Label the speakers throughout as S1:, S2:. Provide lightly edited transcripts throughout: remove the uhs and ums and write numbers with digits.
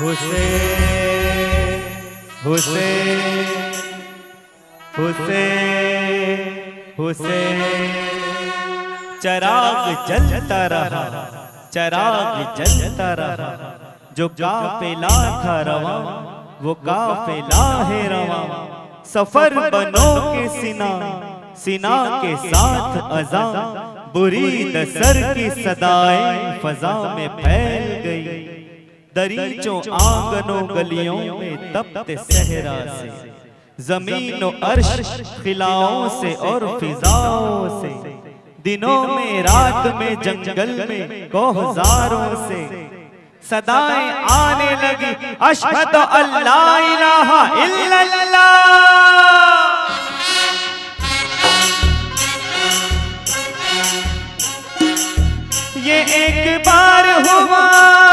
S1: हुसैन हुसैन हुसैन हुसैन। चिराग जलता रहा, चिराग जलता रहा, जो काफिला था रवा वो काफिला है रवा। सफर बनो के सीना, सीना के साथ अज़ा, बुरी दसर की सदाएं फजा में फैल गई। दरीचों आंगनों गलियों में तपते सहरा से, जमीन और अर्श खिलाओं से और फिजाओं से, दिनों में रात में जंगल में कोहजारों से सदाएं आने लगी। अशहदु अल्ला इलाहा इल्लल्लाह। ये एक बार हुआ,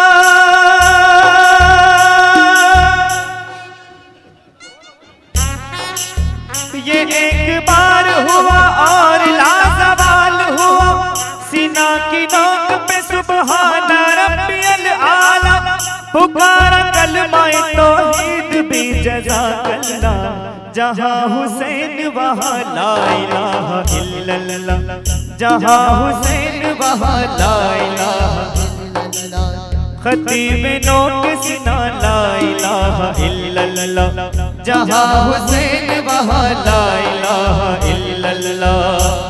S1: ये एक बार हुआ और लाजवाल हुआ। सीना की नोक पे सुबहान रब्बियल आला, पुकारा कलमाए तौहीद भी जज़ाकल्लाह। जहाँ हुसैन वहाँ ला इलाहा इल्लल्लाह, जहाँ हुसैन वहाँ ला इलाहा इल्लल्लाह। खतीब नोक सीना ला इलाहा इल्लल्लाह, जहाँ हुसैन वहाँ ला इलाहा इल्लल्लाह।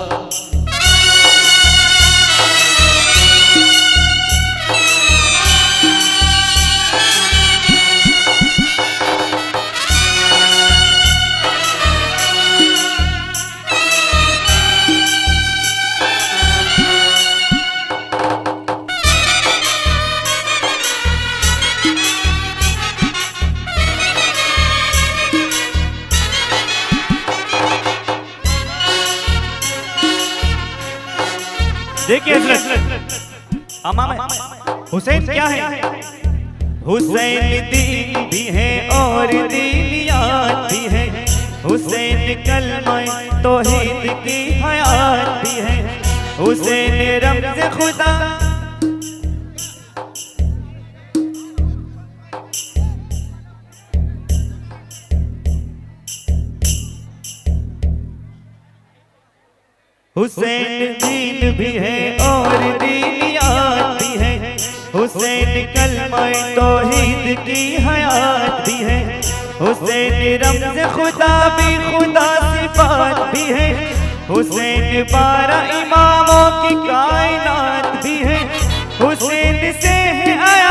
S1: देखिए हुसैन क्या है? हुसैन दीन भी है और दीनियात भी है। हुसैन कलमा तौहीद की हयात भी है। हुसैन रमज़ खुदा, हुसैन दीन भी है और दीनियात भी है। हुसैन कलमा तौहीद की हयात भी है। हुसैन रमज़ खुदा भी खुदा सिफात भी है। हुसैन 12 इमामों की कायनात भी है। हुसैन से है आया,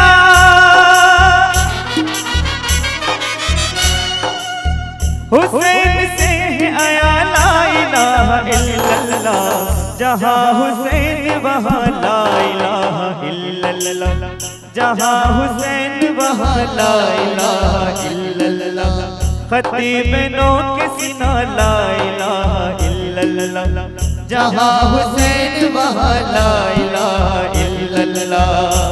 S1: हुसैन से है आया ला इलाहा इल्लल्लाह। जहाँ हुसैन वहाँ ला इलाहा इल्लल्लाह, जहाँ हुसैन वहाँ ला इलाहा इल्लल्लाह। खतीब नोक सीना ला इलाहा इल्लल्लाह, जहाँ हुसैन वहाँ ला इलाहा इल्लल्लाह।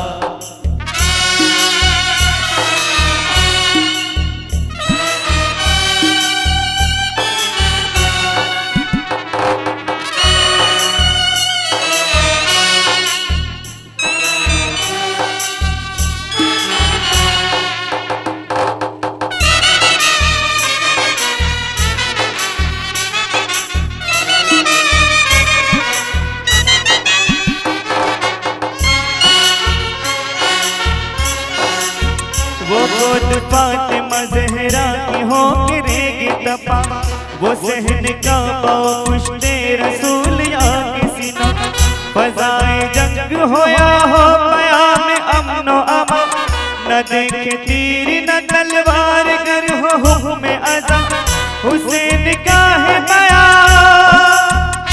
S1: फातिमा ज़हरा की हो गिरेगी तपा, वो सहन का पुश्ते रसूल या किसी न। फज़ाए जंग होया हो क़याम अमनो अमा, न देखे तीर न तलवार गर हो हुक्म अज़ा। हुसैन का है बयान,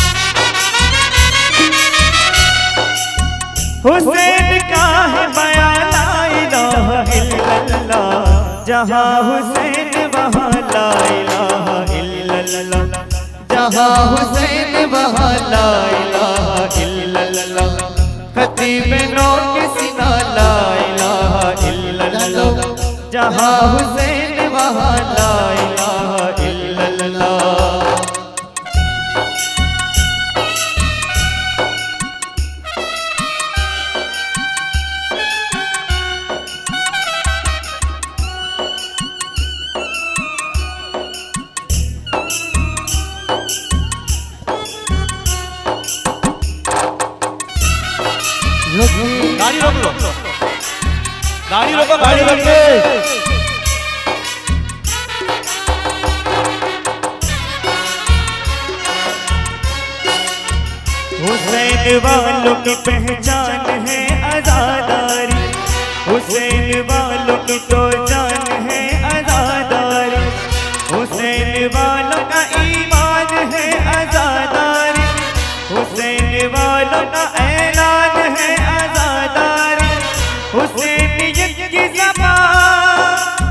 S1: हुसैन का है बयान ला इलाहा इल्लल्लाह। जहाँ हुसैन वहाँ ला इलाहा इल्लल्लाह, जहाँ हुसैन वहाँ ला इलाहा इल्लल्लाह। खतीब नोक सीना ला इलाहा इल्लल्लाह, जहाँ हुसैन वहाँ ला इलाहा इल्लल्लाह।
S2: गाड़ी रोको, गाड़ी रोको।
S1: हुसैन वालों की पहचान है आजादारी, हुसैन वालों की तो जान है आजादारी, हुसैन वालों का ईमान है आजादारी, हुसैन वालों का ऐलान है आजादारी, हुसैनियत की ज़बान,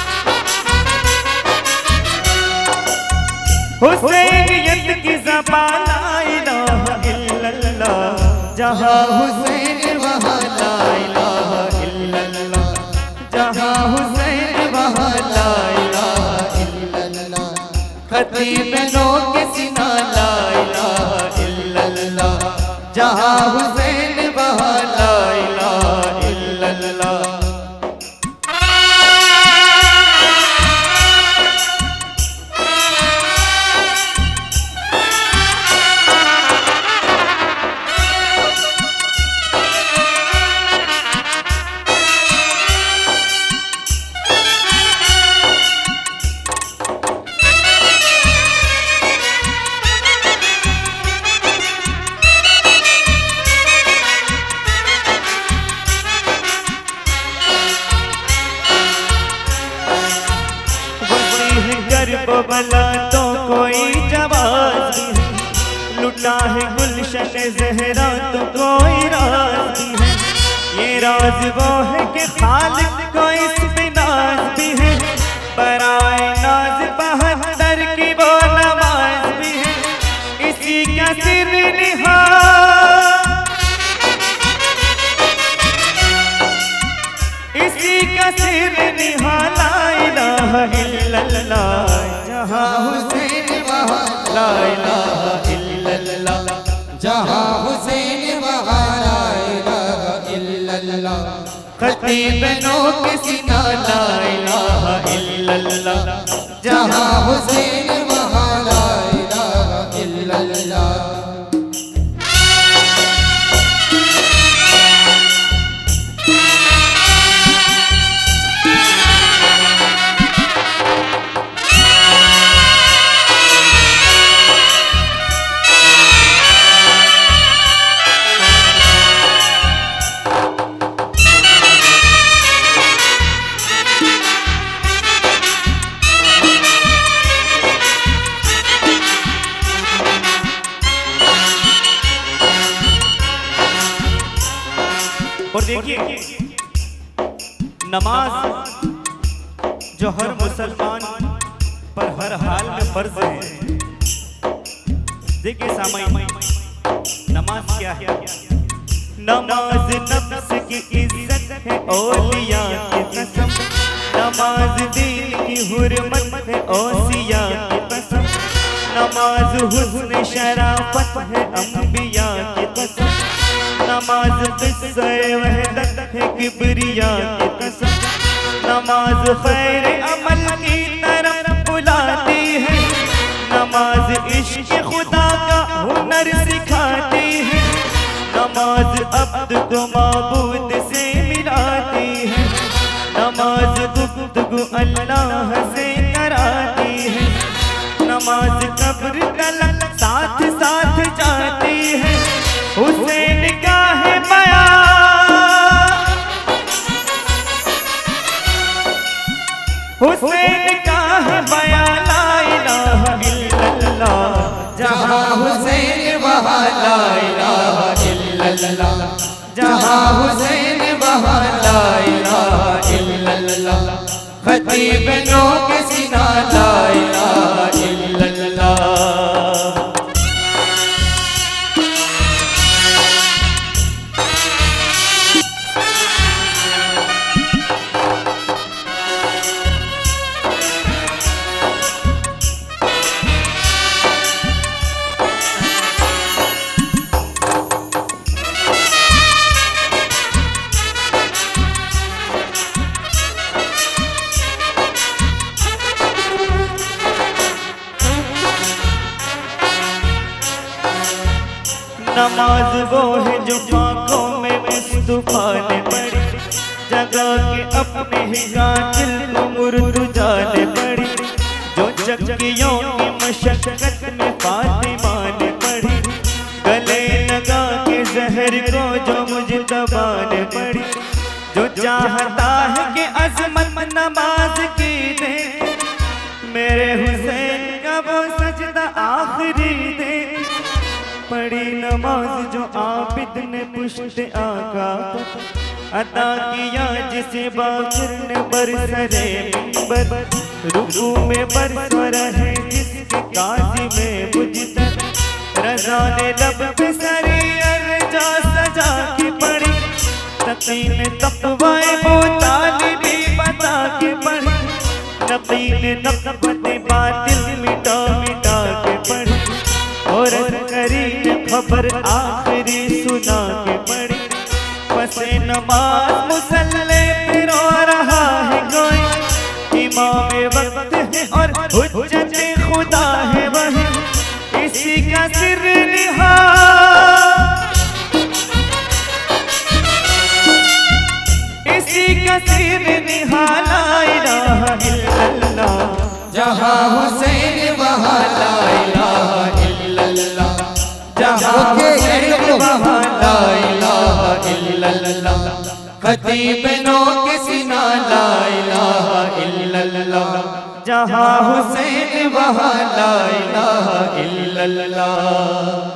S1: हुसैनियत की ज़बान ला इलाहा इल्लल्लाह, जहाँ हुसैन वहाँ ला इलाहा इल्लल्लाह, जहाँ हुसैन वहाँ ला इलाहा इल्लल्लाह, खतीब लोग सीना ला इलाहा इल्लल्लाह, जहाँ हुसैन वहाँ ला इलाहा इल्लल्लाह। बला तो कोई जवाब है, लुटा है गुलशन ज़हरा तो कोई राज भी है, ये राज वो है कि खालिक को इसमें नाज भी है, बराए नाज बहत्तर की वो नमाज भी है, इसी का सिर निहा, इसी का सिर निहा ला इलाहा इल्लल्लाह, जहाँ हुसैन वहाँ ला इलाहा इल्लल्लाह,
S3: जहाँ हुसैन वहाँ ला इलाहा इल्लल्लाह,
S1: खतीब लोग सीना ला इलाहा इल्लल्लाह,
S3: जहाँ हुसैन वहाँ ला इलाहा इल्लल्लाह।
S1: और देखिए नमाज जो हर मुसलमान पर हर हाल में फर्ज है। देखिए सामाईन, नमाज क्या है? नमाज नफ्स की इज्जत है औलिया की कसम, नमाज दिल की हुर्मत है औसिया की कसम, नमाज हुस्न शराफत है अंबिया की कसम, नमाज किस्से वहदत है किबरिया की कसम, नमाज खैर अमल की तरफ बुलाती है, नमाज इश्क खुदा का हुनर सिखाती है, नमाज अब्द को माबूद से मिलाती है, नमाज गुफ्तगू अल्लाह से कराती है, नमाज कब्र तलक साथ साथ जाती है, हुसैन का है बयान, हुसैन का है बयान ला इलाहा इल्लल्लाह,
S3: जहाँ हुसैन वहाँ ला इलाहा इल्लल्लाह, जहाँ हुसैन वहाँ ला इलाहा इल्लल्लाह, खतीब लोग सीना ला इलाहा इल्लल्लाह।
S1: नमाज वो है जो आँखों में मुस्तफा ने पढ़ी, जगा के अपने ही कातिल को मुर्द जाने पड़ी, जो चक्कियों की मशक्कत में फातिमा ने पड़ी, गले लगा के जहर को जो मुझे दबाने पड़ी, जो चाहता है कि अज़मत नमाज की दे, मेरे हुसैन का वो सजदा आखिरी दे, पढ़ी नमाज जो आबिद ने पुश्त आका अदा किया, जिसे बाकर ने बरसरे मिंबर, रुकू में बरसर है जिसके काजी में बुझतर, रज़ा ने लब पे सरी अर्जा सजा के पढ़ी, तकी ने तक़वाए वो तालिबी बता के पढ़ी, नबी ने नक़बते बातिल मिटा मिटा के पढ़ी, और करी ने खबर आखिरी सुना के पढ़ी, पसे नमाज मुसल्ले पे रो रहा है कोई, इमाम वक्त है और हुज्जत खुदा है वही, इसी का सिर निहा, इसी का सिर निहा, ला इलाहा इल्लल्लाह,
S3: जहाँ हुसैन वहाँ ला इलाहा इल्लल्लाह, जहाँ हुसैन वहाँ ला इलाहा इल्लल्लाह, खतीब नो के सीना ला इलाहा इल्लल्लाह, जहाँ हुसैन वहाँ ला इलाहा इल्लल्लाह।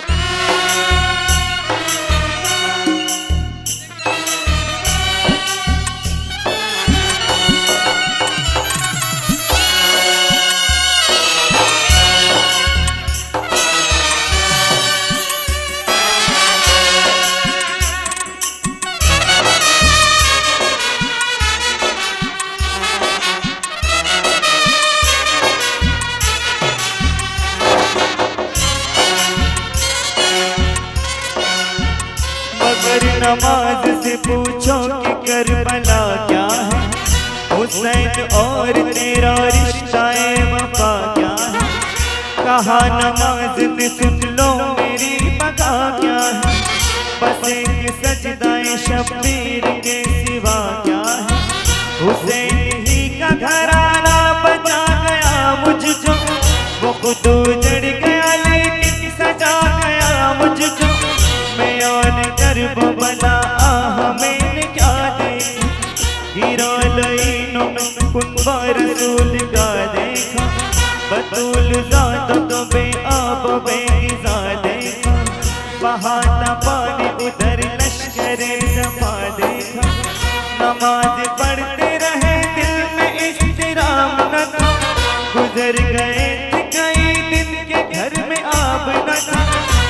S1: नमाज से पूछो कि करबला क्या है, हुसैन और तेरा रिश्ता वफा क्या है, कहा नमाज ने सुन लो मेरी बका क्या है, बस एक सजदाए शब्बीर के सिवा क्या है, हुसैन ही का घराना बचा गया मुझको, वो खुद उजड़ गया लेकिन सजा गया मुझको, मैं और कर्ब बना मैंने क्या देखा, गिरा लईनों में कुनबा रसूल का देखा, बतूल ज़ात तो बेआब बेगिज़ा देखा, बहाता पानी उधर लश्करे जमा देखा, नमाज पढ़ते रहे दिल में इस्तिराम न था, गुजर गए थे कई दिन के घर में आब न था।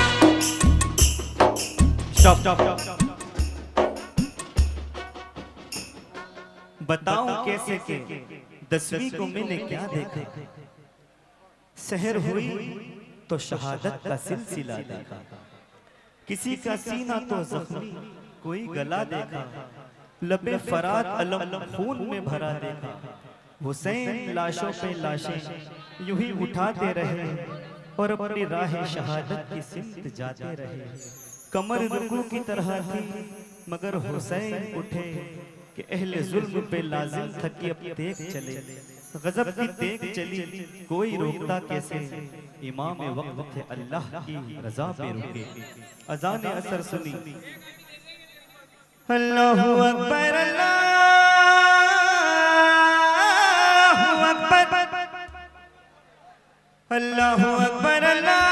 S1: बताऊं कैसे के 10वीं को मैंने क्या देखा, सहर हुई तो शहादत का सिलसिला देखा, किसी का सीना तो जख्मी कोई गला देखा, लबे फरात अलम खून में भरा देखा, हुसैन लाशों पे लाशें यूं ही उठाते रहे और अपनी राह शहादत की सिमत जाते रहे, कमर रुकू की तरह थी मगर हुसैन उठे कि अहले जुल्म पे लाजिम था कि अब तेग चले, गजब की तेग चली कोई रोकता कैसे, इमाम वक्त थे अल्लाह की रजा पे रुके, अजान असर सुनी, अल्लाहु अकबर अल्लाहु अकबर अल्लाहु अकबर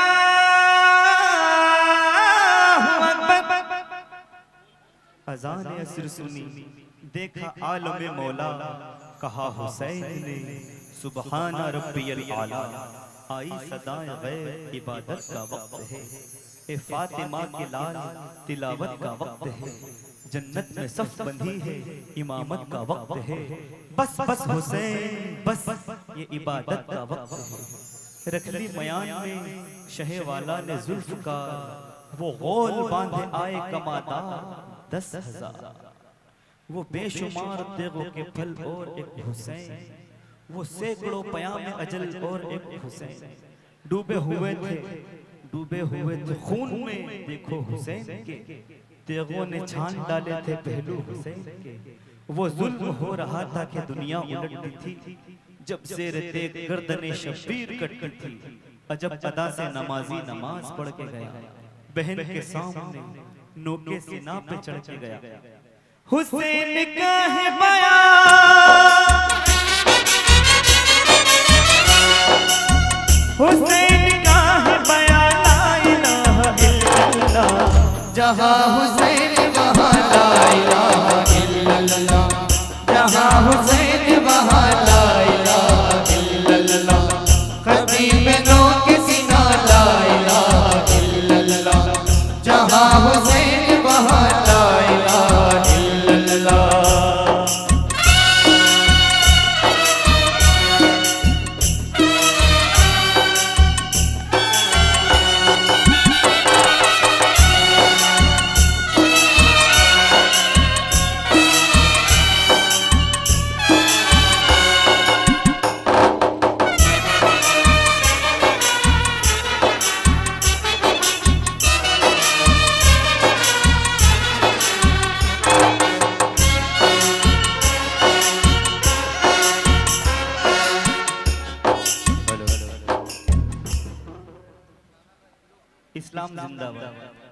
S1: अज़ान असर सुनी, देखा आलम मौला, कहा हुसैन ने सुबहान रब्बियल आला, आई सदाए गैब इबादत का वक्त है, ए फातिमा के लाल तिलावत का वक्त है, जन्नत में सफ बंधी है इमामत का वक्त है, बस बस हुसैन बस ये इबादत का वक्त है, रख ली मयान में शहे वाला ने जुल्फ का, वो गोल बांधे आए कमाता 10,000, वो बेशुमार तेगों के फल और एक हुसैन, वो सैकड़ों पयाम अजल और एक हुसैन, डूबे हुए थे खून में, देखो हुसैन के तेगों ने छान डाले थे पहलू हुसैन के, वो जुल्म हो रहा था कि दुनिया उलटती थी, जब शेर तेग गर्दने शब्बीर कटती थी। अजब अदा से नमाजी नमाज पढ़ के गया, बहन के सामने नोके सीना पे चढ़ के गया। हुसैन का है बयान, हुसैन का है बयान, ला इलाहा इल्लल्लाह।
S3: जहाँ हुसैन वहाँ ला इलाहा इल्लल्लाह, जहाँ हुसैन वहाँ ला इलाहा इल्लल्लाह। खतीब नो के सीना ला इलाहा इल्लल्लाह, जहाँ हुसैन वहाँ ला इलाहा इल्लल्लाह।
S1: इस्लाम जिंदाबाद।